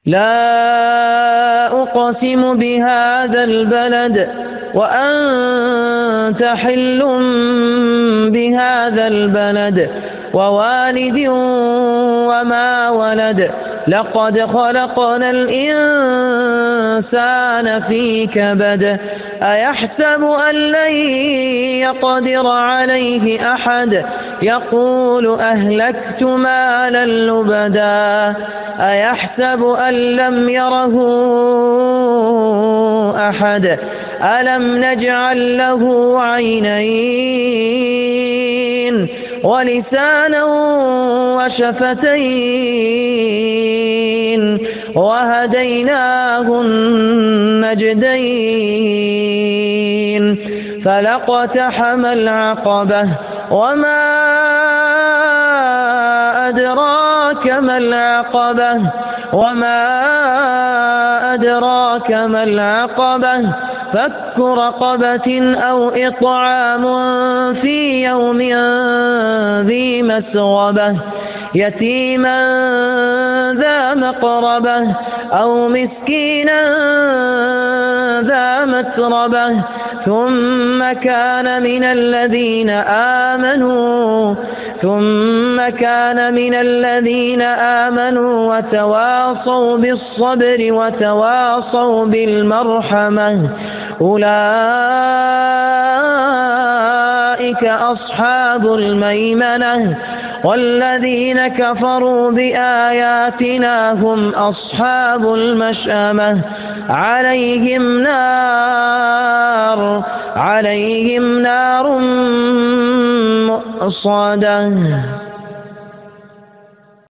لا أقسم بهذا البلد وأنت حل بهذا البلد ووالد وما ولد لقد خلقنا الإنسان في كبد أيحسب أن لن يقدر عليه أحد يقول أهلكت مالا لبدا أيحسب أن لم يره أحد ألم نجعل له عينين ولسانا وشفتين وهديناه النجدين فلاقتحم العقبة وما أدراك ما العقبة ما العقبة فك رقبة أو إطعام في يوم ذي مسغبة يتيما ذا مقربة أو مسكينا ذا متربة ثم كان من الذين آمنوا وتواصوا بالصبر وتواصوا بالمرحمة أولئك أصحاب الميمنة والذين كفروا بآياتنا هم أصحاب المشأمة عليهم نار مؤصدة.